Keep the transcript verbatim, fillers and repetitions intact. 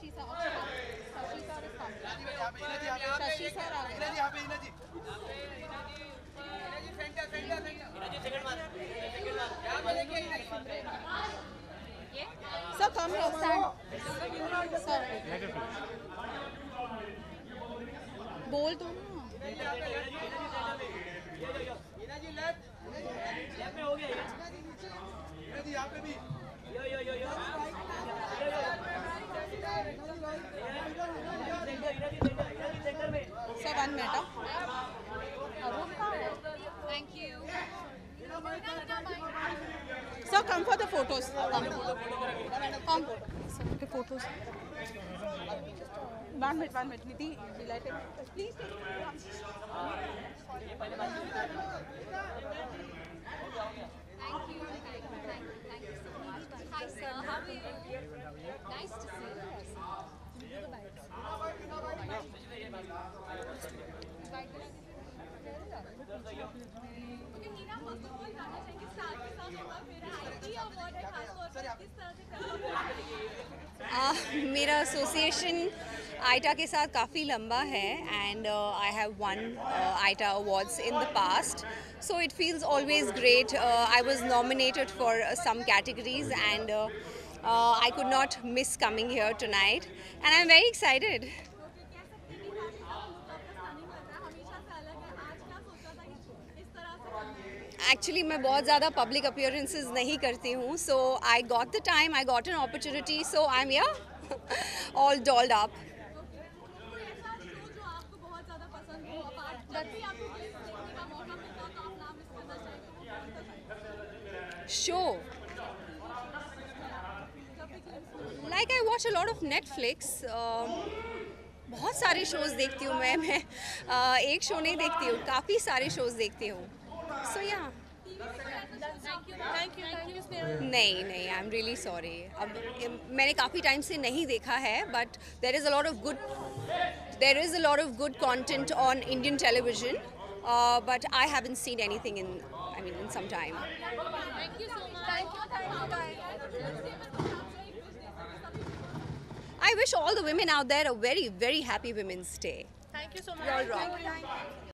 Shashi sir, Shashi sir is coming. Shashi sir आ गए. Center center center second मार second मार यहां पे देखिए ये Sir, come here, stand. Sir. बोल दो ना. हिना जी लेफ्ट लेफ्ट में हो गया हिना जी यहां पे भी यो यो यो यो सेंटर में Sir, one minute. Thank you. Sir, come for the photos. Come. Come. Sir, the photos. One minute, one minute. Nidhi, delight it. Please take it. Thank you. Thank you. Thank you. Thank you so much. Hi sir, how are you? Nice to see you. Okay, Hina, first of all, जानना चाहेंगे साल के साथ होगा मेरा I T A award है खासतौर पर किस तरह से Uh, मेरा एसोसिएशन I T A के साथ काफ़ी लंबा है and I have one I T A awards in the past, so it feels always great. uh, I was nominated for uh, some categories and uh, uh, I could not miss coming here tonight and I'm very excited. Actually मैं बहुत ज़्यादा public appearances नहीं करती हूँ, so I got the time, I got an opportunity, so I am here all dolled up. Show like I watch a lot of Netflix. बहुत सारे shows देखती हूँ मैं मैं uh, एक शो नहीं देखती हूँ, काफ़ी सारे शोज़ देखती हूँ. So yeah. Thank you. Thank you. Thank you. नहीं नहीं आई एम रियली सॉरी. अब मैंने काफ़ी टाइम से नहीं देखा है, but there is a lot of good there is a lot of good content on Indian television, but I haven't seen anything in I mean in some time. Thank you so much. Thank you. Thank you. I wish all the women out there a very very happy Women's Day. Thank you so much. You're all rock.